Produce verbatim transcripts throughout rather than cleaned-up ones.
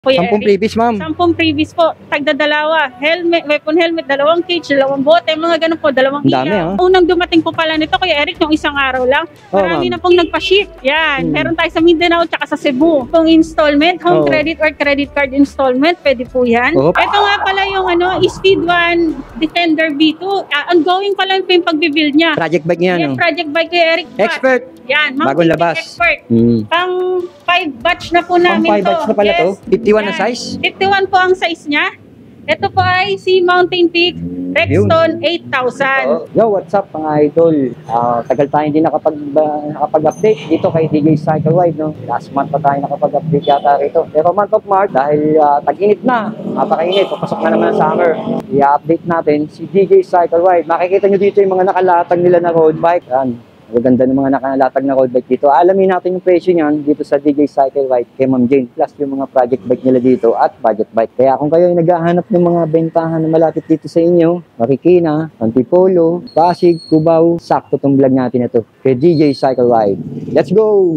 Kuya Sampung Eric. previous, ma'am. Sampung previous po. Tagdadalawa. Helmet, weapon helmet, dalawang cage, dalawang bote, mga ganun po, dalawang Ang dami, ilaw. ah. Unang dumating po pala nito, Kuya Eric, yung isang araw lang. Oh, Marami ma'am. na pong nagpa-ship. Yan. Hmm. Meron tayo sa Mindanao tsaka sa Cebu. Kung installment, home Oh. credit or credit card installment, pwede po yan. Oh. Ito nga pala yung ano, Speed one Defender B two. Ah, ongoing pa lang po yung pagbibuild niya. Project bike niya, Yan, no? project by Kuya Eric. Expert. Yan. Bagong mountain labas. bike Expert. Hmm. Pang five batch na po Pang namin five to. batch na pala to? Yes. fifty-one na Yan. size? fifty-one po ang size niya. Ito po ay si Mountain Peak Rexton eight thousand. Yo, what's up mga idol? Ah, tagal tayo hindi nakapag, ba, nakapag-update dito kay D J Cycle Ride, no? Last month pa tayo nakapag-update yata rito. Pero month of March, dahil uh, tag-init na, napakainit, papasok na naman ang summer. I-update natin si D J Cycle Ride. Makikita nyo dito yung mga nakalatag nila na road bike. Yan. Maganda ng mga nakalatag na road bike dito. Alamin natin yung presyo niyan dito sa D J Cycle Ride kay Ma'am Jane. Plus yung mga project bike nila dito at budget bike. Kaya kung kayo ay naghahanap ng mga bentahan na malapit dito sa inyo, Marikina, Antipolo, Pasig, Cubao, sakto tong vlog natin na to kay D J Cycle Ride. Let's go!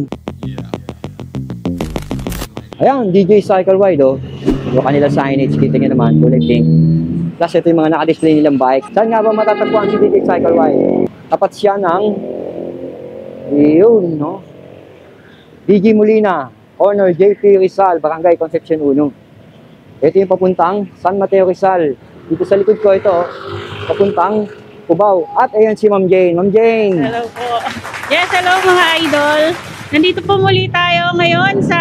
Ayan, D J Cycle Ride, oh. Yung kanila signage, kita nyo naman, kulay pink. Plus ito yung mga naka-display nilang bike. Saan nga ba matatagpuan si D J Cycle Ride? Tapat siya ng yun, no? D J Molina, Corner J P Rizal, Barangay Concepcion one. Ito yung papuntang San Mateo Rizal. Dito sa likod ko ito, papuntang Cubao. At ayan si Ma'am Jane. Ma'am Jane. Hello po. Yes, hello mga idol. Nandito po muli tayo ngayon sa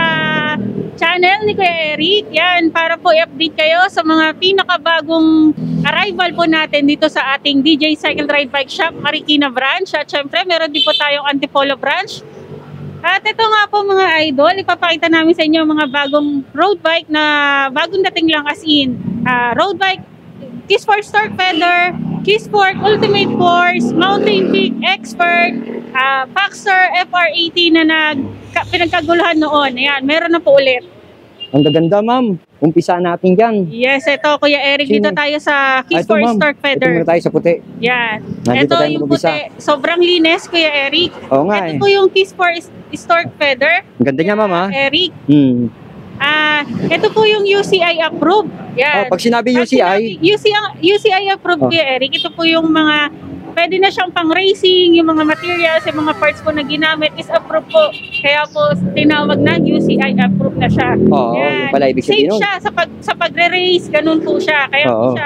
channel ni Kuya Eric. Yan, para po i-update kayo sa mga pinakabagong arrival po natin dito sa ating D J Cycle Ride Bike Shop Marikina branch. At syempre, meron din po tayong Antipolo branch. At ito nga po mga idol, ipapakita namin sa inyo mga bagong road bike na bagong dating lang, as in uh, road bike, K-Sport Stork Feather, K-Sport Ultimate Force, Mountain Peak Expert, uh, Paxer F R eighty na nag, pinagkaguluhan noon. Ayan, meron na po ulit. Ang gaganda, ma'am. Umpisa natin dyan. Yes, ito Kuya Eric, Sino? dito tayo sa Ah, ito, K-Sport ma'am. Stork Ito Feather. muna tayo sa puti. Yan. Nandito Ito tayo yung mag-umpisa. puti. Sobrang linis, Kuya Eric. Oo nga, Ito eh. po yung K-Sport Stork Feather. Ang ganda niya, ma'am, ha? Eric. Hmm. Ah, ito po yung U C I approved. Yan. Oh, pag sinabi U C I, U C I, U C I approved, Oh. Kuya Eric. Ito po yung mga, pwede na siyang pang racing, yung mga materials, yung mga parts po na ginamit is approved po. Kaya po tinawag na U C I approved na siya. Oo, yun pala ibig sabihin Safe nun. siya sa, pag, sa pagre-race, ganun po siya. Kaya po Oo. siya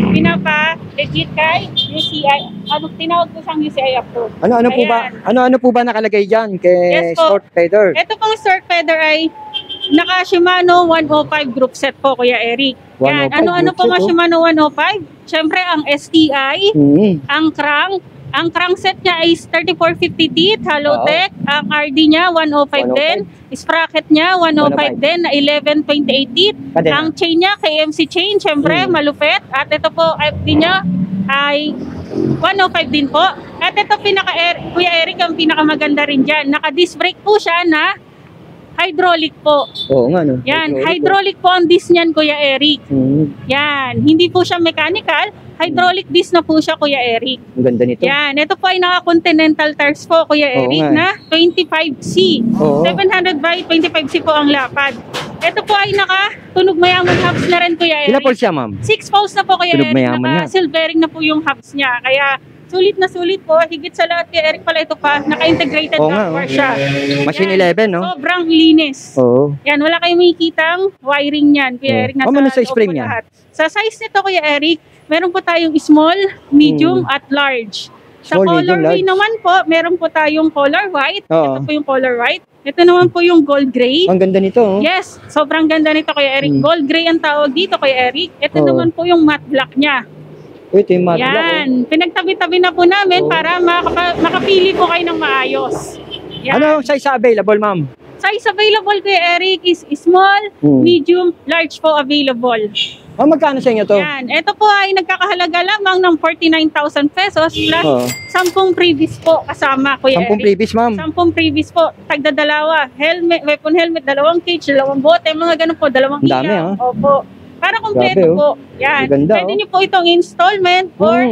pinapa-legit kay U C I. Ano, tinawag po siyang U C I approved. ano ano po ba? Ayan. Ano ano po ba nakalagay diyan kay Yes po. Sport Feather? Ito pong Stork Feather ay naka Shimano one oh five group set po, Kuya Eric. Yan, one oh five ano-ano group po set, mga oh. Shimano one oh five? Siyempre, ang S T I, Hmm. ang crank, ang crankset niya is thirty-four fifty teeth, hollow Oo. tech, ang R D niya one oh five one oh five. din, sprocket niya one oh five one oh five. din na eleven twenty-eight teeth, Kadena. ang chain niya K M C chain, siyempre, Hmm. malupet, at ito po, F D niya ay one oh five din po. At ito, pinaka Kuya Eric, ang pinakamaganda rin dyan, naka-disc brake po siya na hydraulic po. Oo nga, no? Yan, hydraulic po ang disc niyan, Kuya Eric. Hmm. Yan, hindi po siya mechanical, hydraulic disc na po siya, Kuya Eric. Ang ganda nito. Yan, ito po ay naka-continental tires po, Kuya Oo Eric, nga eh. na twenty-five C. Oo. seven hundred by twenty-five C po ang lapad. Ito po ay naka-tunog mayaman hubs na rin, Kuya Ilan po Eric. siya, ma'am? Six poles na po, Kuya Tunog Eric. mayaman na. Naka-silvering na po yung hubs niya. Kaya sulit na sulit po. Higit sa lahat, Kuya Eric, pala ito pa. Naka-integrated Oo nga, lock bar oh. siya. Machine Yan, eleven, no? Sobrang linis. Oo. Yan, wala kayong makikitang wiring niyan, Kuya Oh. Eric. Nasa Oh, ano sa loob frame po niyan? lahat. Sa size nito, Kuya Eric, meron po tayong small, medium, at large. Sa Hmm. Small, medium, colorway large. naman po, meron po tayong color white. Oo. Ito po yung color white. Ito naman po yung gold gray. Ang ganda nito, oh. Yes, sobrang ganda nito, Kuya Eric. Hmm. Gold gray ang tawag dito, Kuya Eric. Ito Oo. naman po yung matte black niya. Ito yung matte black, oh. Yan, pinagtabi-tabi na po namin Oo. para makapa- makapili po kayo ng maayos. Yan. Ano size available, ma'am? Size available, Kuya Eric, is small, Hmm. medium, large po available. Oh, magkano sa inyo to? Yan. Ito po ay nagkakahalaga lamang ng forty-nine thousand pesos plus Oo. sampung previous po kasama, Kuya Sampung Eric. previous, ma'am. Sampung previous po. Tagdadalawa. Helmet, weapon helmet, dalawang cage, dalawang bote, mga ganun po, dalawang Ang dami, ilaw. ah. Opo. Para kompleto Grabe, oh. po. Yan. Ang ganda, Pwede oh. nyo po itong installment or Mm.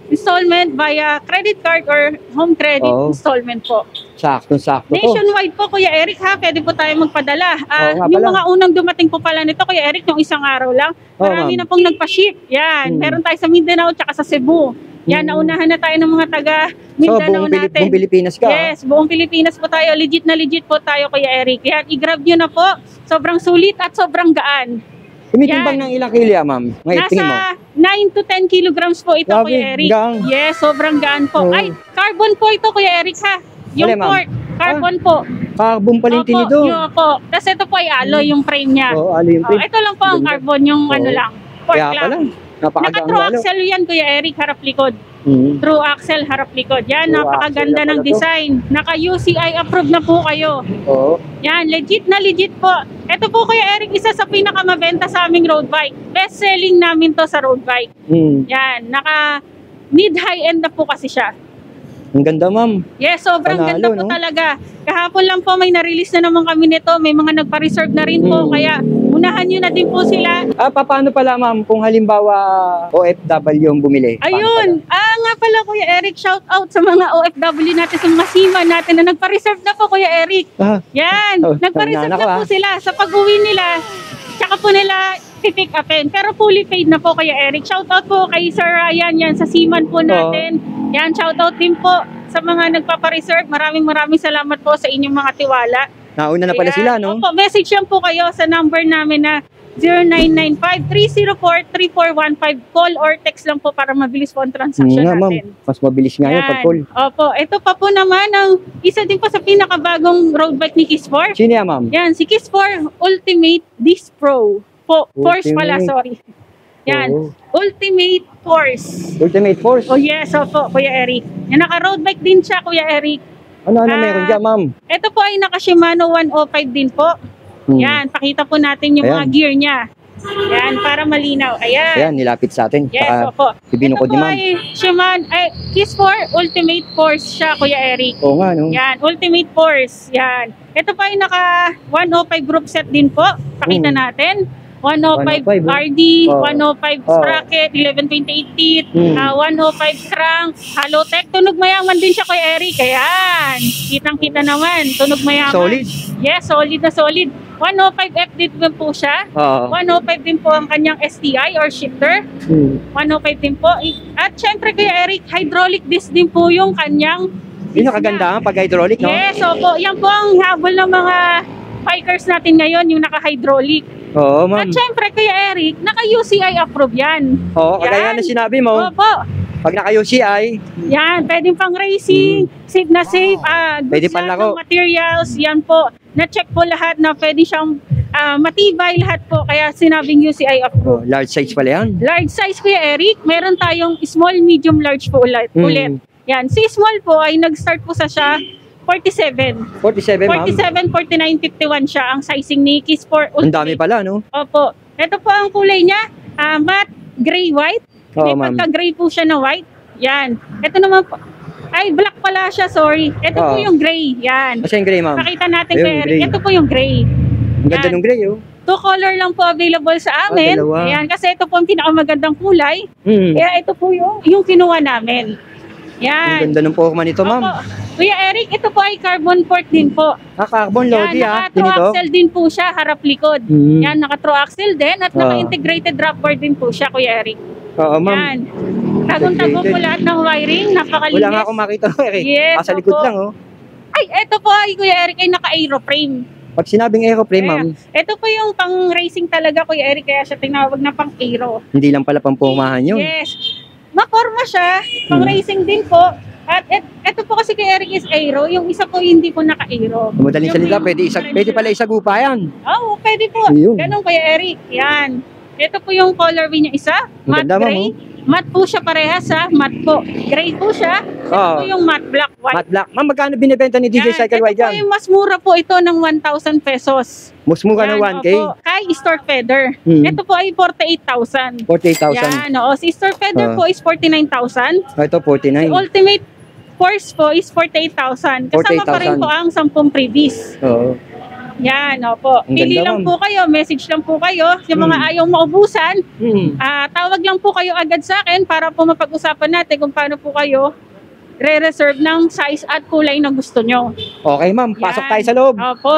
installment via credit card or home credit Oo. installment po. Sakto-sakto to. Nationwide po, Kuya Eric ha, pwede po tayo magpadala. Ah, Oo nga yung pala. mga unang dumating po pala nito, Kuya Eric, yung isang araw lang, Oo, marami ma'am. na pong nagpa-ship. Yan, Hmm. meron tayo sa Mindanao tsaka sa Cebu. Yan, Hmm. naunahan na tayo ng mga taga So, Mindanao buong, Pilip, natin. buong Pilipinas ka. Yes, buong Pilipinas po tayo. Legit na legit po tayo, Kuya Eric. Yan, i-grab nyo na po. Sobrang sulit at sobrang gaan. Tumitimbang ng ilang kilo yan, ma'am? Ngayon, tingin mo. Nasa nine to ten kilograms po ito, Grabe, Kuya Eric. gaan. Yes, sobrang gaan po. Oo. Ay, carbon po ito, Kuya Eric ha. Yung Alin, ma'am? port, carbon po. Carbon pala yung tinido. Opo, yun po. Tapos ito po ay alloy yung frame niya. Oo, ano yung Oh, ito lang po ang Ganda. carbon, yung ano Oo. lang. Port Kaya pala. lang. Napakagaan Naka-true lalo. axle yan, Kuya Eric, harap likod. Mhm. True axle, harap likod. Yan, True napakaganda axle na ng pala to. design. Naka-U C I approved na po kayo. Oo. Yan, legit na legit po. Ito po, Kuya Eric, isa sa pinakamabenta sa aming road bike. Best selling namin to sa road bike. Mhm. Yan, naka mid-high end na po kasi siya. Ang ganda, ma'am. Yes, sobrang Panalo, ganda po no? talaga. Kahapon lang po may na-release na naman kami nito. May mga nagpa-reserve na rin po. Mm. Kaya unahan nyo na din po sila. Ah, pa- paano pala, ma'am, kung halimbawa O F W yung bumili? Paano Ayun. Ah, nga pala, Kuya Eric, shout out sa mga O F W natin, sa mga seaman natin na nagpa-reserve na po, Kuya Eric. pala? Ah, Yan. Oh, Nagpa-reserve nanana na ko, po ah. sila. Sa pag-uwi nila, tsaka po nila pick upin. Pero fully paid na po, Kuya Eric. Shout out po kay Sir Ryan, yan, sa seaman po natin. Yan, shout out din po sa mga nagpapa-reserve. Maraming maraming salamat po sa inyong mga tiwala. nauna na pala Ayan. sila, no? Opo, message yan po kayo sa number namin na zero nine nine five, three zero four, three four one five. Call or text lang po para mabilis po ang Hmm, transaction nga, ma'am. natin. Mas mabilis nga yun Yan. pag call. Opo, ito pa po naman ang isa din po sa pinakabagong road bike ni Kiss four. Sino yan, ma'am? Yan, si Kiss four Ultimate Disc Pro. Po, Force pala, Ultimate. sorry. Yan, Oo. Ultimate Force. Ultimate Force. Oh yes, opo, Kuya Eric. Yan, naka-road bike din siya, Kuya Eric. Ano, ano Ah, meron dyan, ma'am? Ito po ay naka Shimano one oh five din po. Hmm. Yan, pakita po natin yung mga Ayan. gear niya. Yan, para malinaw. Ayan. Ayan, nilapit sa atin. Yes, Saka opo. ibinukod Ito ni po ma'am. ay Shimano, ay, Kiss four Ultimate Force siya, Kuya Eric. Oo nga, no? Yan, Ultimate Force. Yan. Ito pa ay naka one oh five group set din po. Pakita Hmm. natin. one oh five one oh five, R D, oh. one oh five Oh. sprocket, eleven twenty-eight teeth, Hmm. ah, one oh five crank, hollow tech. Tunog mayaman din siya, Kuya Eric. Ayan. Kitang-kita naman. Tunog mayaman. Solid. Yes, solid na solid. one oh five F din po siya. Oo. one oh five din po ang kanyang S T I or shifter. Hmm. one oh five din po. At syempre, Kuya Eric, hydraulic disc din po yung kanyang Yun ang kagandahan pag hydraulic, no? Yes, opo. Yan po ang habol ng mga bikers natin ngayon, yung naka-hydraulic. Oo, At ma'am. syempre, Kuya Eric, naka-U C I approve yan. Oo, kagaya Yan. na sinabi mo, Opo. pag naka-U C I, Yan, pwedeng pang racing, safe na safe, ah, goods Hmm. Pwede lahat panlako. ng materials, yan po. Na-check po lahat na pwede siyang ah, matibay lahat po, kaya sinabing U C I oh, approved. large size pala yan. Large size, Kuya Eric, meron tayong small, medium, large po ulit. Hmm. ulit. Yan, si small po ay nag-start po sa siya forty-seven. forty-seven, ma'am. forty-seven, forty-nine, fifty-one siya ang sizing ni Kiss four Ang Ultimate. dami pala, no? Opo. Ito po ang kulay niya, ah, matte gray white. Oo, May ma'am. pagka-gray po siya na white. Yan. Ito naman po. Ay, black pala siya, sorry. Ito po Oo. yung gray. Yan. Kasi yung gray, ma'am. Pakita natin Ayun, kay Eric. gray. Ito po yung gray. Ang ganda Yan. ng gray, oh. Two color lang po available sa amin. Ah, dalawa. Ayan, kasi ito po ang pinakamagandang kulay. Hmm. Kaya ito po yung, yung kinuha namin. Ang Yan. ganda ng forma nito, ma'am. Opo. Kuya Eric, ito po ay carbon port din po. Ah, carbon Yan, lodi, ah. naka-true Tinito. axle din po siya, harap likod. Hmm. Yan, naka-true axle din at Ah. naka-integrated drop board din po siya, Kuya Eric. Oo, ma'am. Yan. Tagong-tago po lahat ng wiring, napakalinis. Wala nga akong makita, Eric. Yes, Ah, sa likod opo. lang, oh. Ay, eto po ay Kuya Eric ay naka-aeroprame. Pag sinabing aeroplane, ma'am, Ito po yung pang-racing talaga, Kuya Eric, kaya siya tinawag na pang-aero. hindi lang pala pampumahan yun. Yes. Makorma siya, pang-racing din po. At et, eto po kasi Kuya Eric is aero, yung isa po hindi po naka-aero. Madaling Yung salita, may- pwede, isa, pwede pala isagupa yan. Oo, pwede po. Ayun. Ganun, Kuya Eric. Yan. Ito po yung colorway niya isa. Ang Matte ganda, ma'am, gray. Matte po siya parehas ha. Matte po. Gray po siya. Ito Oo. po yung matte black white. Matte black. Ma'am, magkano binibenta ni D J Yan. Cycle Ito Wide po yan? yung mas mura po ito ng one thousand pesos. Mas mura Yan, ng one K? opo. Kay Store Feather. Hmm. Ito po ay forty-eight thousand. forty-eight thousand. Yan, oo. Si Store Feather Ah. po is forty-nine thousand. Oh, ito, forty-nine. Ultimate Force po is forty-eight thousand. Kasama pa rin forty-eight thousand. po ang sampung previous. Oo. Yan, opo. Ang Pili ganda, lang ma'am. po kayo, message lang po kayo. Yung mga Hmm. ayaw maubusan, Hmm. ah, tawag lang po kayo agad sa akin para po mapag-usapan natin kung paano po kayo re-reserve ng size at kulay na gusto nyo. Okay, ma'am. Pasok Yan. tayo sa loob. Opo.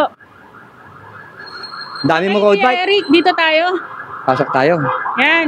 Ang dami mo Okay, road Kuya bike. Eric, dito tayo. Pasok tayo. Yan.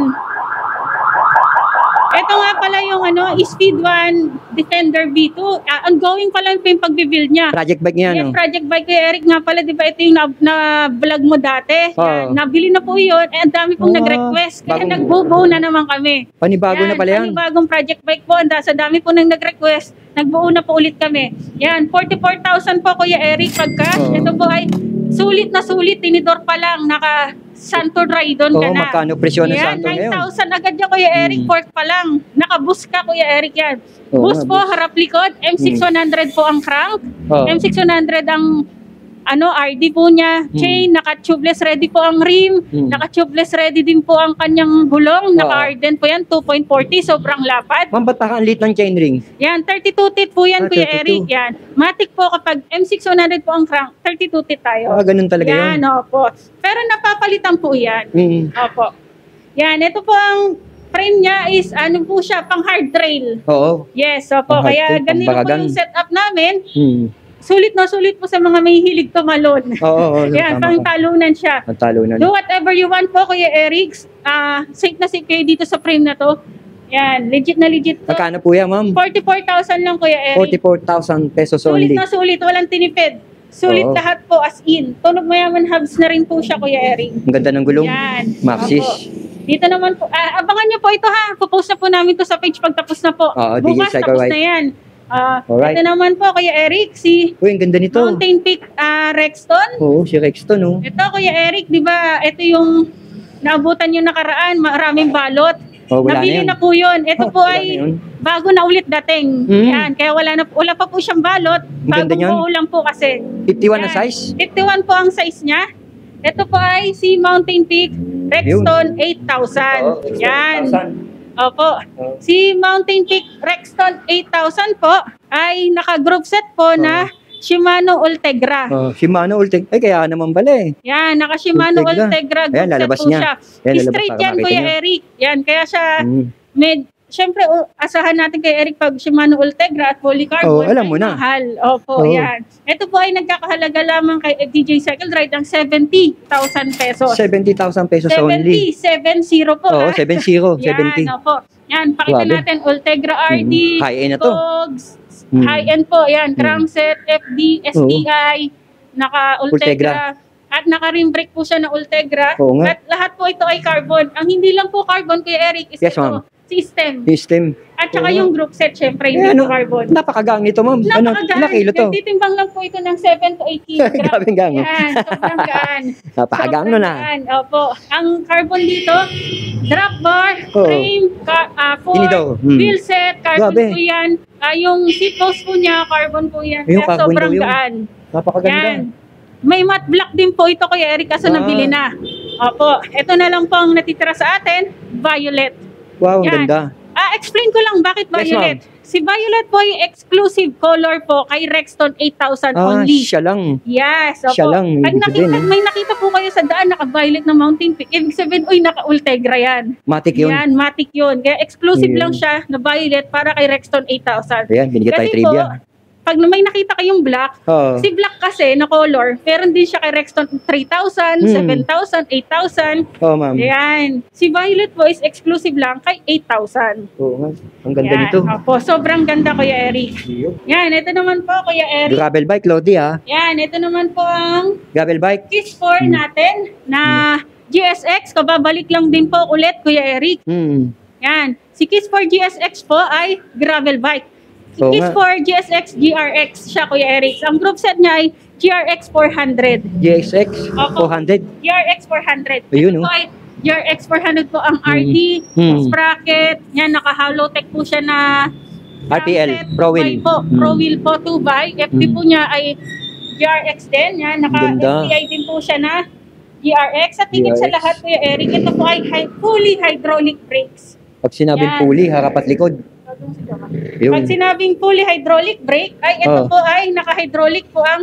Ito nga pala yung ano, Speed one Defender B two. Ah, ongoing pa lang po yung pagbibuild niya. Project bike niya, Yes, no? project bike kay Eric nga pala, di ba ito yung na- na-vlog mo dati? Oo. Yan, nabili na po yun. Eh, ang dami pong Ah, nag-request. Kaya bagong- nagbubuo na naman kami. Panibago na pala yan. Bagong project bike po. Anda, sa dami po nang nag-request. Nagbuo na po ulit kami. Yan, forty-four thousand po Kuya Eric pagka. Oo. Ito po ay sulit na sulit. Tinidor pa lang. Naka Santo Dry doon ka Oo, na. magkano presyo ng Yan, Santo nine ngayon? thousand agad yan Kuya Eric. Hmm. Pork pa lang. Nakabus ka Kuya Eric yan. Oo Bus nga, po, bus. harap likod. M six one hundred po ang crank. Oo. M six one hundred ang ano, R D po niya, chain, naka-tubeless ready po ang rim, Hmm. naka-tubeless ready din po ang kanyang gulong, Oo. naka-harden po yan, two point four zero, sobrang lapad. Ma'am, ba't ang liit ng chainring? Yan, thirty-two teeth po yan, Ah, Kuya Eric. thirty-two. Yan. Matic po kapag M six one hundred po ang crank, thirty-two teeth tayo. Ah, ganun talaga yan, yun. opo. Pero napapalitan po yan. Hmm. Opo. Yan, ito po ang frame niya is ano po siya, pang hard trail. Oo. Yes, opo. Pang hard Kaya trail, pang ganito po baragan. yung setup namin. Hmm. Sulit na sulit po sa mga may hilig tumalon. Oo, oo. Yan, tama pang ka. talunan siya. Ang talunan. Do whatever you want po, Kuya Eric. Ah, safe na safe kayo dito sa frame na to. Yan, legit na legit to. Magkano po yan, ma'am? forty-four thousand lang, Kuya Eric. forty-four thousand pesos Sulit only. na sulit, walang tinipid. Sulit Oo. lahat po as in. Tunog mayaman hubs na rin po siya, Kuya Eric. Ang ganda ng gulong. Yan. Maxis. Opo. Dito naman po, ah, abangan nyo po ito ha. Pupost na po namin to sa page pag tapos na po. Oo, D J Bukas Cycle tapos Ride. na yan. Ah, Alright. ito naman po, Kuya Eric, si Uy, ang ganda nito. Mountain Peak ah, Rexton. Oo, si Rexton, oh. Ito, Kuya Eric, di ba, ito yung naabutan yung nakaraan, maraming balot. Oh, wala Nabili na na, yun. po yun. Ito Oh, po wala ay na yun. bago na ulit dating. Mm. Yan, kaya wala, na, wala pa po siyang balot. ganda Bagong niyan. buo lang po kasi. fifty-one na Yan. size? fifty-one po ang size niya. Ito po ay si Mountain Peak Rexton eight thousand. Oo, Yan. eight thousand. Opo. Oh. Si Mountain Peak Rexton eight thousand po ay naka-group set po na Shimano Ultegra. Oh, Shimano Ulteg. Ay, kaya naman pala eh. Yan, naka Shimano Ultegra. Ultegra group Ayan, set lalabas po niya. siya. Ayan, lalabas Straight para yan, makita Kuya niyo. Eric. Yan, kaya siya Mm. med Siyempre, uh, asahan natin kay Eric pag Shimano Ultegra at polycarbon. Oh, alam mo ay na. Mahal. Opo, Oo. yan. Ito po ay nagkakahalaga lamang kay D J Cycle Ride ng seventy thousand pesos. seventy thousand pesos only. seventy, seven zero po. Oo, ha? seven zero, seventy. Yan, opo. Yan, pakita Grabe. natin. Ultegra R D, Mm, high-end na to. Cogs, Mm. high-end po. Yan, crankset, F D, S T I, naka-Ultegra. Ultegra. At naka-rim brake po siya na Ultegra. Oo nga. At lahat po ito ay carbon. Ang hindi lang po carbon, Kuya Eric, is Yes, ito, ma'am. system. System. At saka Oo. yung group set, syempre, Eh, hindi ano, po carbon. napakagang nito, ma'am. Ano, Napakagaan. ilang kilo to? Nagtitimbang lang po ito ng seven to eight kilograms. Grabing gang, oh. Yan, sobrang gaan. Napakagaan Sobrang nun, ah. gaan. Opo. Ang carbon dito, drop bar, Oo. frame, ka, uh, fork, Tinidor. Hmm. wheel set, carbon Grabe. po yan. Ah, yung seat post po niya, carbon po yan. Yung Kaya carbon sobrang daw yun. gaan. Napakaganda. Yan. May matte black din po ito Kuya Eric kasi Ah. nabili na. Opo. Ito na lang po ang natitira sa atin, violet. Wow, ang Yan. ganda. Ah, explain ko lang bakit Yes, violet. Si violet po ay exclusive color po kay Rexton eight thousand Ah, only. siya lang. Yes, opo. Siya lang, Pag ibig nakita, sabihin, eh. may nakita po kayo sa daan, naka-violet na Mountain Peak, ibig sabihin, uy, naka-Ultegra yan. Matic yun. Yan, matic yun. Kaya exclusive Ayun. lang siya na violet para kay Rexton eight thousand. Ayan, binigyan tayo Kasi trivia. po, pag may nakita kayong black, Oo. si black kasi na color, meron din siya kay Rexton three thousand, Hmm. seven thousand, eight thousand. Oo, ma'am. Ayan. Si violet po is exclusive lang kay eight thousand. Oo nga. Ang ganda Yan. nito. Opo, sobrang ganda Kuya Eric. Yan, ito naman po Kuya Eric. Gravel bike, Lodi, ha? Yan, ito naman po ang Gravel bike. Kiss four natin na G S X. Kababalik lang din po ulit Kuya Eric. Hmm. Yan. Si Kiss four G S X po ay gravel bike. Si Oo Kiss nga. four G S X G R X siya Kuya Eric. Ang group set niya ay G R X four hundred. G X X Opo. four hundred. G R X four hundred. Ayun, Ito oh. po ay G R X four hundred po ang R D, Hmm. sprocket. Yan, naka-hollow tech po siya na R P L, crankset, Pro two by Wheel. Po, Hmm. Pro Wheel po, two by. F D Hmm. po niya ay G R X din. Yan, naka-F Ganda. D I din po siya na G R X. At higit sa G R X. lahat, Kuya Eric, ito po ay hy- fully hydraulic brakes. Pag sinabing Yan. pulley, harap at likod. Yun. Pag sinabing fully hydraulic brake, ay ito Oh. po ay naka-hydraulic po ang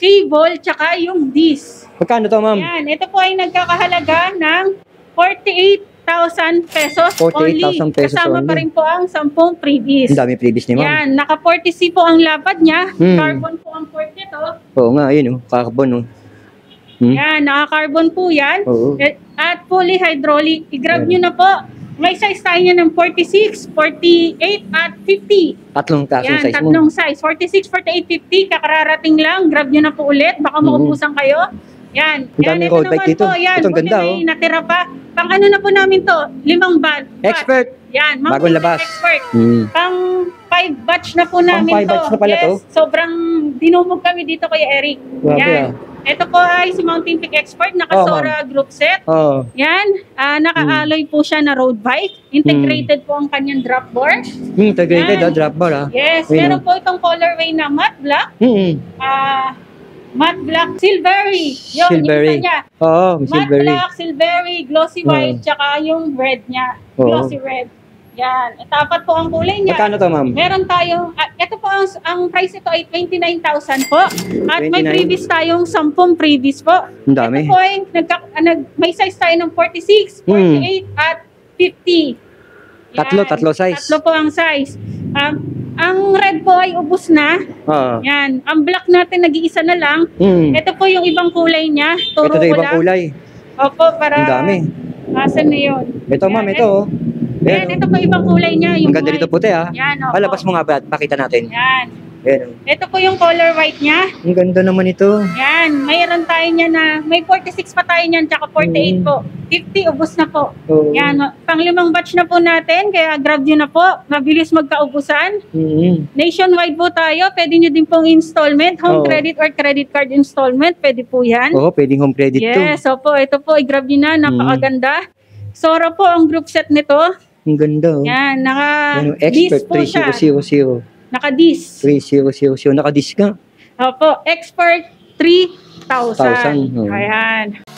cable, tsaka yung disc. Magkano to, ma'am? Yan, ito po ay nagkakahalaga ng forty-eight thousand pesos forty-eight thousand only. pesos Kasama only. pa rin po ang ten freebies. Ang dami previous ni ma'am. Yan, naka forty C po ang lapad niya. Hmm. Carbon po ang port nito. Oo nga, ayun, oh. Carbon, oh. Hmm? Yan, naka-carbon po yan. Oo. At fully hydraulic. I-grab Yan. nyo na po. May size tayo niya ng forty-six, forty-eight, at fifty. Tatlong klaseng Yan, size mo. tatlong size. forty-six, forty-eight, fifty. Kakararating lang. Grab nyo na po ulit. Baka Mhm. maubusan kayo. Yan. Ang Yan, daming ito road bike naman dito. po. Yan. Ito, ang Buti ganda, may oh. natira pa. Pang ano na po namin to? Limang bat. Expert. Yan. Ma'am, Bagong labas. Expert. Hmm. Pang five batch na po namin five to. batch na pala yes. to? Sobrang dinumog kami dito kay Eric. Grabe, Yan. ah. Ito po ay si Mountain Peak Expert. Naka-Sora group set. Oo. Yan, ah, naka-alloy po siya na road bike. Integrated po ang kanyang drop bar. Hmm, integrated, Yan. ah, drop bar, ah. Yes, Ayun, meron oh. po itong colorway na matte black, Hmm. ah matte black silvery. Yun, Silvery. yung isa niya. Oo, Matte silvery. black, silvery, glossy white, Oo. tsaka yung red niya. Oo. Glossy red. Yan, tapat po ang kulay niya. Magkano to, ma'am? Meron tayong, ah, ito po ang, ang price ito ay twenty-nine thousand po. At may twenty-nine. previous tayong ten previous po. Ang dami. Ito po ay, nagka, ah, nag, may size tayo ng forty-six, forty-eight, at fifty. Yan. Tatlo, tatlo size. Tatlo po ang size. Um, ang red po ay ubos na. Oo. Yan. Ang black natin, nag-iisa na lang. Hmm. Ito po yung ibang kulay niya. Turo Ito na ko ibang lang. kulay. Opo, para... Ang dami. Asan na yun? Ito, ma'am, Yan, ito, oh. Yan, Ayan, ito po ibang kulay niya. oh. Yung Ang ganda white. dito puti, ah. Yan, opo. Palabas mo nga ba? Pakita natin. Yan. Ayan, oh. Ito po yung color white niya. Ang ganda naman ito. Yan. Mayroon tayo niya na... May forty-six pa tayo niyan, tsaka forty-eight Mm. po. fifty, ubos na po. Oo. Yan. Panglimang batch na po natin, kaya grab nyo na po. Mabilis magkaubusan. Hmm. Nationwide po tayo. Pwede nyo din pong installment. Home Oo. credit or credit card installment. Pwede po yan. Oo, pwedeng home credit to. Yes, opo. Ito po, i-grab nyo na. Napakaganda. Sora po ang group set nito. Ang ganda, oh. Yan, Ano, naka-disc expert po siya. three thousand. Naka-disc. three thousand. Naka-disc ka. Opo, expert three thousand. Thousand, oh. Ayan.